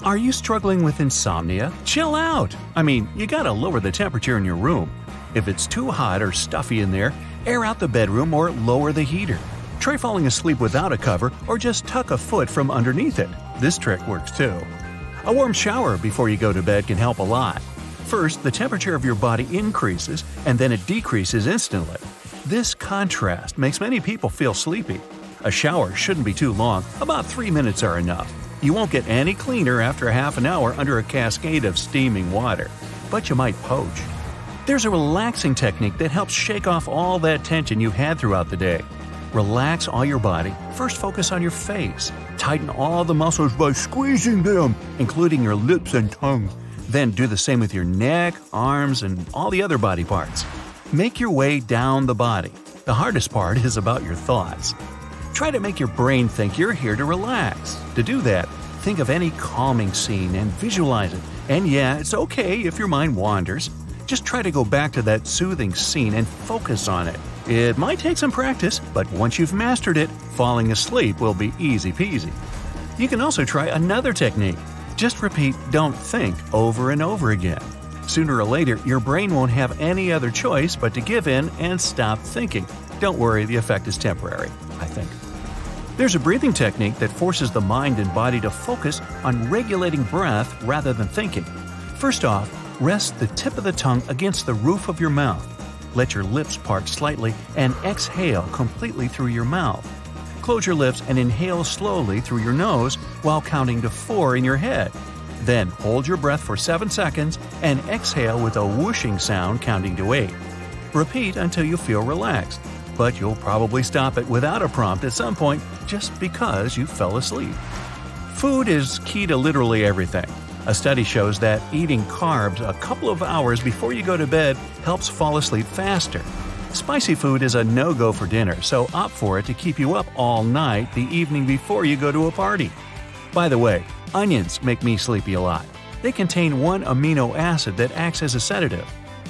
Are you struggling with insomnia? Chill out! I mean, you gotta lower the temperature in your room. If it's too hot or stuffy in there, air out the bedroom or lower the heater. Try falling asleep without a cover or just tuck a foot from underneath it. This trick works too. A warm shower before you go to bed can help a lot. First, the temperature of your body increases and then it decreases instantly. This contrast makes many people feel sleepy. A shower shouldn't be too long, about 3 minutes are enough. You won't get any cleaner after a half an hour under a cascade of steaming water, but you might poach. There's a relaxing technique that helps shake off all that tension you've had throughout the day. Relax all your body. First focus on your face. Tighten all the muscles by squeezing them, including your lips and tongue. Then do the same with your neck, arms, and all the other body parts. Make your way down the body. The hardest part is about your thoughts. Try to make your brain think you're here to relax. To do that, think of any calming scene and visualize it. And yeah, it's okay if your mind wanders. Just try to go back to that soothing scene and focus on it. It might take some practice, but once you've mastered it, falling asleep will be easy peasy. You can also try another technique. Just repeat "don't think" over and over again. Sooner or later, your brain won't have any other choice but to give in and stop thinking. Don't worry, the effect is temporary, I think. There's a breathing technique that forces the mind and body to focus on regulating breath rather than thinking. First off, rest the tip of the tongue against the roof of your mouth. Let your lips part slightly and exhale completely through your mouth. Close your lips and inhale slowly through your nose while counting to 4 in your head. Then hold your breath for 7 seconds and exhale with a whooshing sound counting to 8. Repeat until you feel relaxed, but you'll probably stop it without a prompt at some point just because you fell asleep. Food is key to literally everything. A study shows that eating carbs a couple of hours before you go to bed helps fall asleep faster. Spicy food is a no-go for dinner, so opt for it to keep you up all night the evening before you go to a party. By the way, onions make me sleepy a lot. They contain one amino acid that acts as a sedative.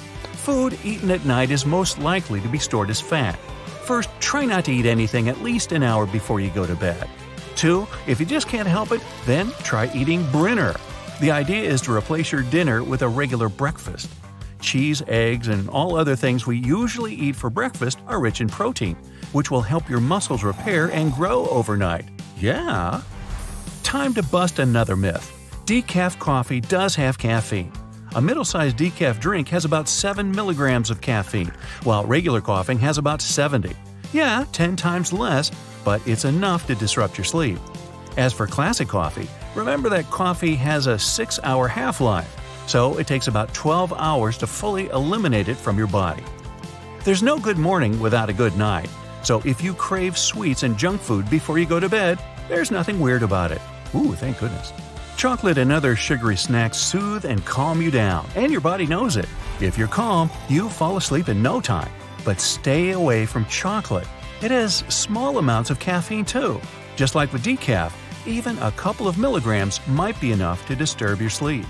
Food eaten at night is most likely to be stored as fat. First, try not to eat anything at least an hour before you go to bed. 2, if you just can't help it, then try eating Brinner. The idea is to replace your dinner with a regular breakfast. Cheese, eggs, and all other things we usually eat for breakfast are rich in protein, which will help your muscles repair and grow overnight. Yeah! Time to bust another myth. Decaf coffee does have caffeine. A middle-sized decaf drink has about 7 milligrams of caffeine, while regular coffee has about 70. Yeah, 10 times less, but it's enough to disrupt your sleep. As for classic coffee, remember that coffee has a 6-hour half-life, so it takes about 12 hours to fully eliminate it from your body. There's no good morning without a good night, so if you crave sweets and junk food before you go to bed, there's nothing weird about it. Ooh, thank goodness. Chocolate and other sugary snacks soothe and calm you down, and your body knows it. If you're calm, you fall asleep in no time. But stay away from chocolate. It has small amounts of caffeine too. Just like with decaf, even a couple of milligrams might be enough to disturb your sleep.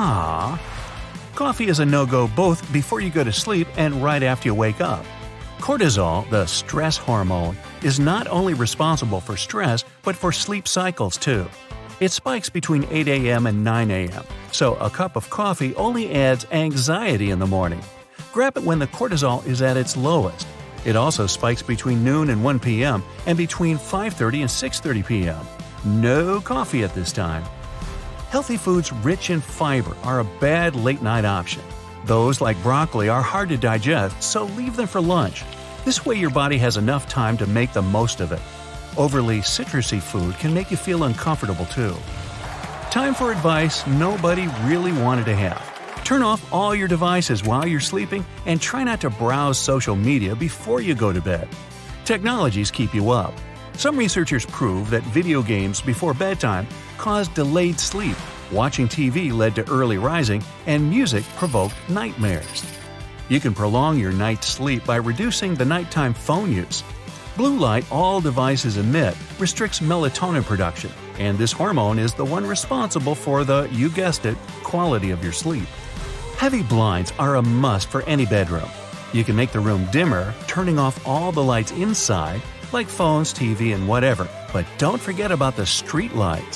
Coffee is a no-go both before you go to sleep and right after you wake up. Cortisol, the stress hormone, is not only responsible for stress but for sleep cycles too. It spikes between 8 a.m. and 9 a.m., so a cup of coffee only adds anxiety in the morning. Grab it when the cortisol is at its lowest. It also spikes between noon and 1 p.m. and between 5:30 and 6:30 p.m. No coffee at this time. Healthy foods rich in fiber are a bad late-night option. Those like broccoli are hard to digest, so leave them for lunch. This way your body has enough time to make the most of it. Overly citrusy food can make you feel uncomfortable too. Time for advice nobody really wanted to have. Turn off all your devices while you're sleeping and try not to browse social media before you go to bed. Technologies keep you up. Some researchers prove that video games before bedtime cause delayed sleep, watching TV led to early rising, and music provoked nightmares. You can prolong your night's sleep by reducing the nighttime phone use. Blue light all devices emit restricts melatonin production, and this hormone is the one responsible for the, you guessed it, quality of your sleep. Heavy blinds are a must for any bedroom. You can make the room dimmer, turning off all the lights inside, like phones, TV, and whatever, but don't forget about the street lights.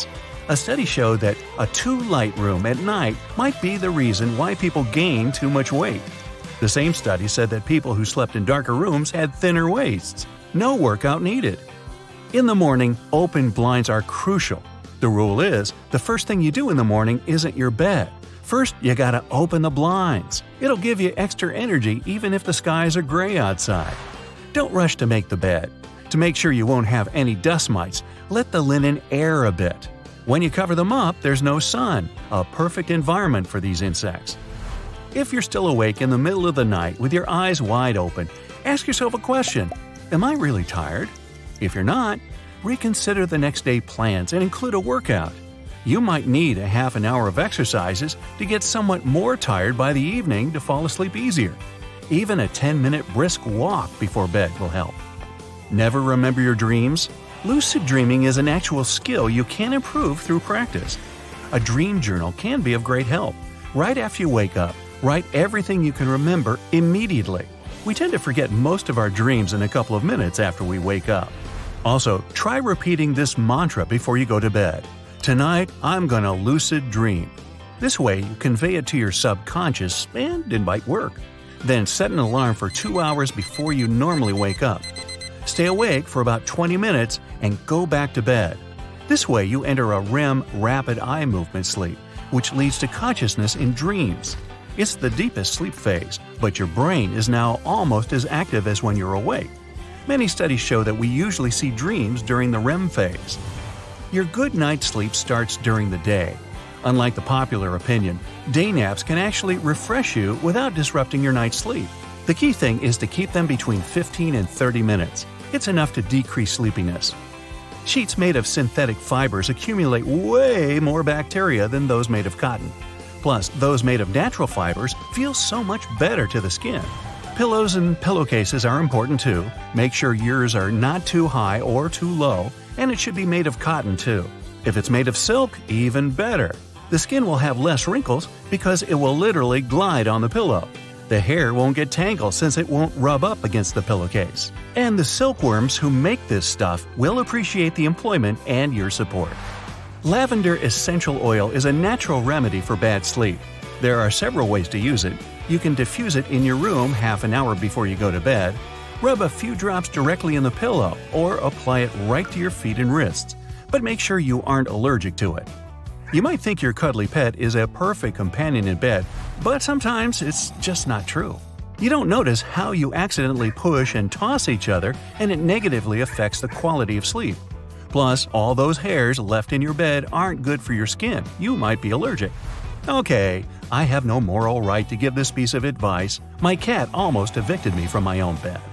A study showed that a too light room at night might be the reason why people gain too much weight. The same study said that people who slept in darker rooms had thinner waists. No workout needed. In the morning, open blinds are crucial. The rule is, the first thing you do in the morning isn't your bed. First, you gotta open the blinds. It'll give you extra energy even if the skies are gray outside. Don't rush to make the bed. To make sure you won't have any dust mites, let the linen air a bit. When you cover them up, there's no sun, a perfect environment for these insects. If you're still awake in the middle of the night with your eyes wide open, ask yourself a question: am I really tired? If you're not, reconsider the next day plans and include a workout. You might need a half an hour of exercises to get somewhat more tired by the evening to fall asleep easier. Even a 10-minute brisk walk before bed will help. Never remember your dreams? Lucid dreaming is an actual skill you can improve through practice. A dream journal can be of great help. Right after you wake up, write everything you can remember immediately. We tend to forget most of our dreams in a couple of minutes after we wake up. Also, try repeating this mantra before you go to bed. Tonight, I'm gonna lucid dream. This way, you convey it to your subconscious and it might work. Then set an alarm for 2 hours before you normally wake up. Stay awake for about 20 minutes and go back to bed. This way, you enter a REM rapid eye movement sleep, which leads to consciousness in dreams. It's the deepest sleep phase, but your brain is now almost as active as when you're awake. Many studies show that we usually see dreams during the REM phase. Your good night's sleep starts during the day. Unlike the popular opinion, day naps can actually refresh you without disrupting your night's sleep. The key thing is to keep them between 15 and 30 minutes. It's enough to decrease sleepiness. Sheets made of synthetic fibers accumulate way more bacteria than those made of cotton. Plus, those made of natural fibers feel so much better to the skin. Pillows and pillowcases are important too. Make sure yours are not too high or too low, and it should be made of cotton too. If it's made of silk, even better. The skin will have less wrinkles because it will literally glide on the pillow. The hair won't get tangled since it won't rub up against the pillowcase. And the silkworms who make this stuff will appreciate the employment and your support. Lavender essential oil is a natural remedy for bad sleep. There are several ways to use it. You can diffuse it in your room half an hour before you go to bed, rub a few drops directly in the pillow, or apply it right to your feet and wrists, but make sure you aren't allergic to it. You might think your cuddly pet is a perfect companion in bed, but sometimes it's just not true. You don't notice how you accidentally push and toss each other, and it negatively affects the quality of sleep. Plus, all those hairs left in your bed aren't good for your skin. You might be allergic. Okay, I have no moral right to give this piece of advice. My cat almost evicted me from my own bed.